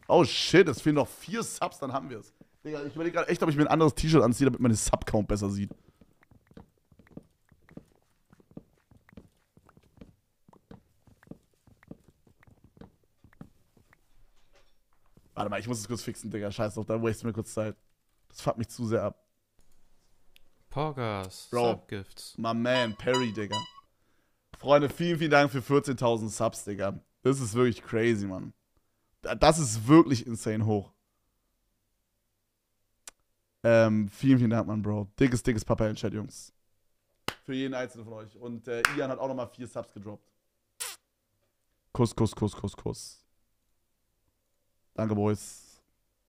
Oh shit, es fehlen noch 4 Subs, dann haben wir es. Digga, ich überlege gerade echt, ob ich mir ein anderes T-Shirt anziehe, damit man den Sub-Count besser sieht. Warte mal, ich muss es kurz fixen, Digga. Scheiß drauf, da waste mir kurz Zeit. Das fuckt mich zu sehr ab. Poggers, Bro. Subgifts. My man, Perry, Digga. Freunde, vielen, vielen Dank für 14.000 Subs, Digga. Das ist wirklich crazy, Mann. Das ist wirklich insane hoch. Vielen, vielen Dank, Mann, Bro. Dickes, dickes Papa in Chat, Jungs. Für jeden einzelnen von euch. Und Ian hat auch nochmal 4 Subs gedroppt. Kuss, Kuss, Kuss, Kuss, Kuss. Danke, Boys.